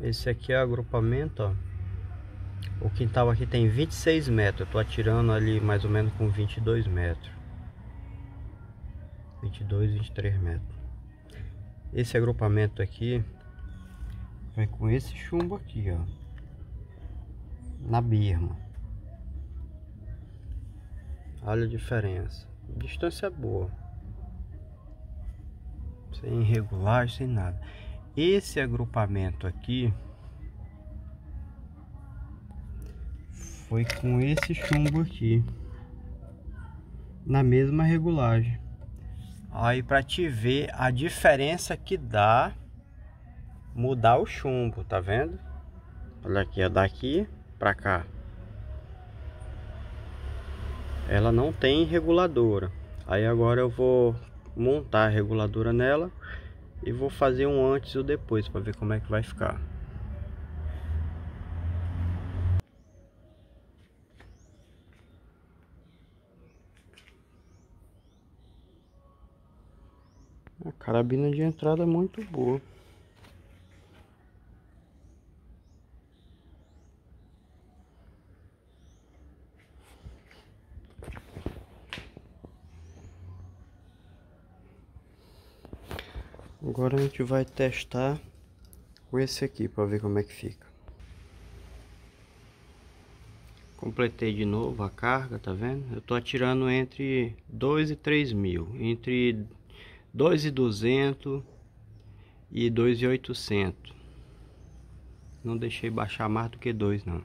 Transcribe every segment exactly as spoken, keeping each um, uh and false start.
Esse aqui é o agrupamento, ó. O quintal aqui tem vinte e seis metros. Eu tô atirando ali mais ou menos com vinte e dois metros. vinte e dois, vinte e três metros. Esse agrupamento aqui vai com esse chumbo aqui, ó, na birma. Olha a diferença. Distância boa. Sem irregulagem, sem nada. Esse agrupamento aqui foi com esse chumbo aqui, na mesma regulagem. Aí pra te ver a diferença que dá mudar o chumbo, tá vendo? Olha aqui, ó, daqui pra cá. Ela não tem reguladora. Aí agora eu vou montar a reguladora nela e vou fazer um antes e o depois para ver como é que vai ficar. A carabina de entrada é muito boa. Agora a gente vai testar com esse aqui para ver como é que fica. Completei de novo a carga, tá vendo? Eu tô atirando entre dois e três mil, entre dois mil e duzentos e dois mil e oitocentos. Não deixei baixar mais do que dois, não.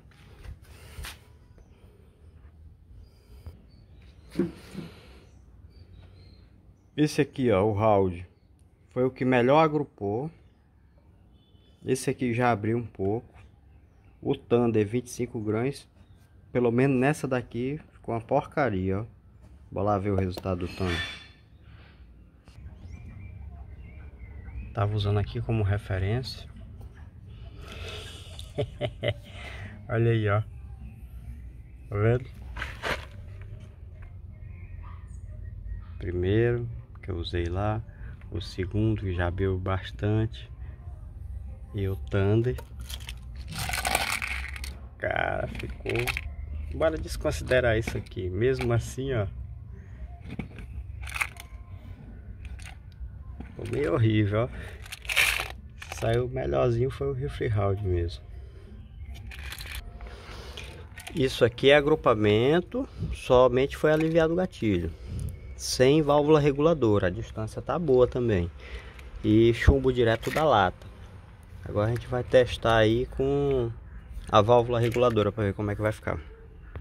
Esse aqui, ó, o round, foi o que melhor agrupou. Esse aqui já abriu um pouco. O Thunder vinte e cinco grãos, pelo menos nessa daqui ficou uma porcaria, ó. Bora lá ver o resultado do Thunder. Tava usando aqui como referência. Olha aí, ó. Tá vendo? Primeiro que eu usei lá, o segundo que já abriu bastante, e o Thunder. Cara, ficou... Bora desconsiderar isso aqui. Mesmo assim, ó, ficou meio horrível, ó. Saiu melhorzinho foi o rifle round mesmo. Isso aqui é agrupamento, somente foi aliviado o gatilho, sem válvula reguladora. A distância tá boa também, e chumbo direto da lata. Agora a gente vai testar aí com a válvula reguladora para ver como é que vai ficar.